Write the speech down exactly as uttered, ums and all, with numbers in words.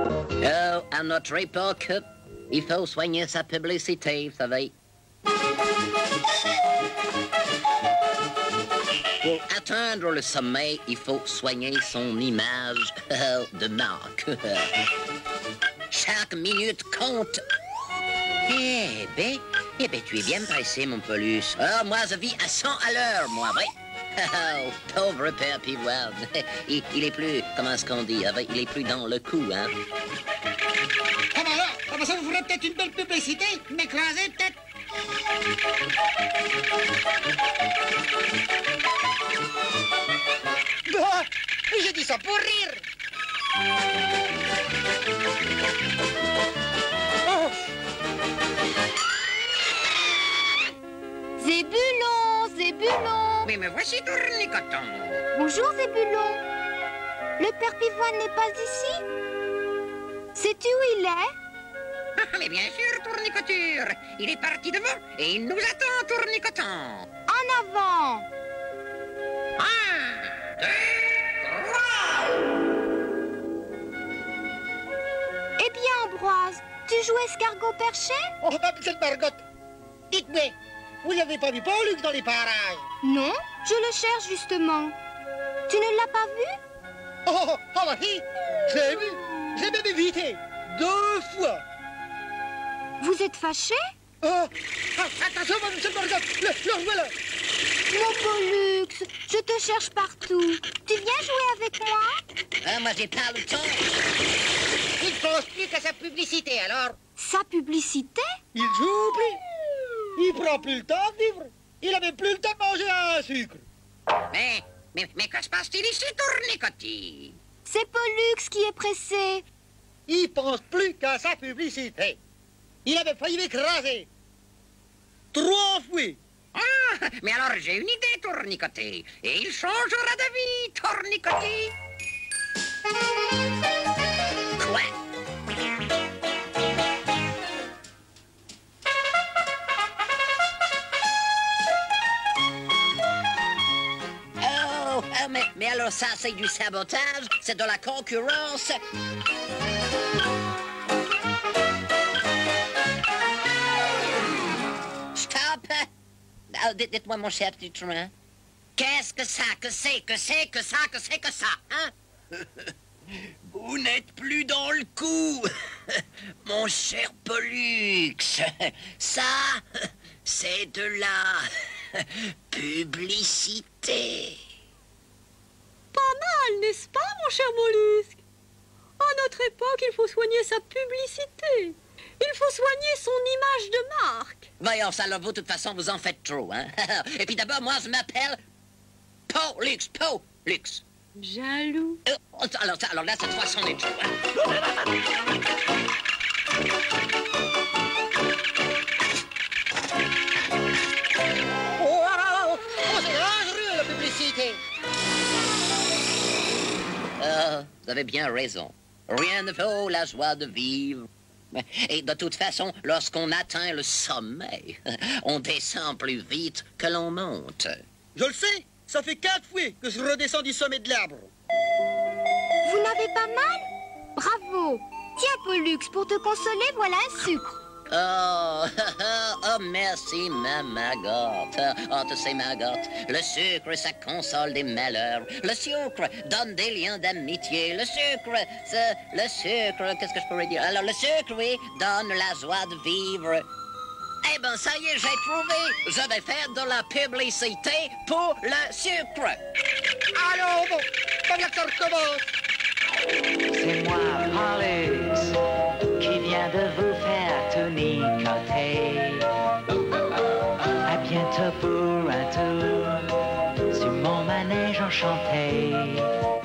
Oh, à notre époque, il faut soigner sa publicité, vous savez. Pour atteindre le sommet, il faut soigner son image de marque. Chaque minute compte. Eh ben, eh ben, tu es bien pressé, mon Paulus. Oh, moi, je vis à cent à l'heure, moi, oui. Oh, pauvre père Pivoine. Il, il est plus, comment est-ce qu'on dit, il est plus dans le coup, hein. Ah ben alors, ah ben ça vous ferait peut-être une belle publicité, m'écraser peut-être. Bah, j'ai dit ça pour rire. Oh. Zébulon, Zébulon. Mais me voici Tournicoton. Bonjour Zébulon. Le père Pivoine n'est pas ici? Sais-tu où il est? Ah, mais bien sûr, Tournicoture. Il est parti devant et il nous attend, Tournicoton. En avant. Un, deux, trois. Eh bien, Ambroise, tu joues escargot perché? Oh, ma petite Margotte, dites-moi, vous n'avez pas vu Paulux dans les parages? Non, je le cherche justement. Tu ne l'as pas vu? Oh, oh, oh, ma fille, je l'ai vu, j'ai même évité, deux fois. Vous êtes fâché? Oh, ah, attention, ma petite Margotte, le, le voilà. Mon Pollux, je te cherche partout. Tu viens jouer avec moi? Ah, moi, j'ai pas le temps. Il ne pense plus qu'à sa publicité, alors. Sa publicité? Il joue plus. Il prend plus le temps de vivre. Il avait plus le temps de manger un sucre. Mais, mais, mais que se passe-t-il ici, Tournicotti? C'est Pollux qui est pressé. Il pense plus qu'à sa publicité. Il avait failli m'écraser. Trois fois. Ah, mais alors j'ai une idée, Tournicotti. Et il changera d'avis, Tournicotti. Quoi? Oh, oh mais, mais alors ça, c'est du sabotage? C'est de la concurrence? Stop! Oh, dites- dites-moi, mon cher petit train, qu'est-ce que ça, que c'est, que c'est, que ça, que c'est, que ça, hein? Vous n'êtes plus dans le coup, mon cher Pollux. Ça, c'est de la publicité. Pas mal, n'est-ce pas, mon cher mollusque? À notre époque, il faut soigner sa publicité. Il faut soigner son image de marque. Voyons, ça, alors, vous, de toute façon, vous en faites trop, hein? Et puis d'abord, moi, je m'appelle Pollux, Pollux. Jaloux. Euh, alors, ça, alors là, cette fois, c'en est trop, hein? Oh, oh, oh, oh, c'est dangereux, la publicité. Euh, vous avez bien raison. Rien ne vaut la joie de vivre. Et de toute façon, lorsqu'on atteint le sommet, on descend plus vite que l'on monte. Je le sais, ça fait quatre fois que je redescends du sommet de l'arbre. Vous n'avez pas mal? Bravo. Tiens, Pollux, pour te consoler, voilà un sucre. Oh, oh, merci, ma Margotte. Oh, tu sais, Margotte, le sucre, ça console des malheurs. Le sucre donne des liens d'amitié. Le sucre, c'est... Le sucre, qu'est-ce que je pourrais dire? Alors, le sucre, oui, donne la joie de vivre. Eh ben, ça y est, j'ai trouvé. Je vais faire de la publicité pour le sucre. Allons, bon, pas que ça recommence. C'est moi, Pollux, qui vient de vous faire tout nicoter. À bientôt pour un tour sur mon manège enchanté.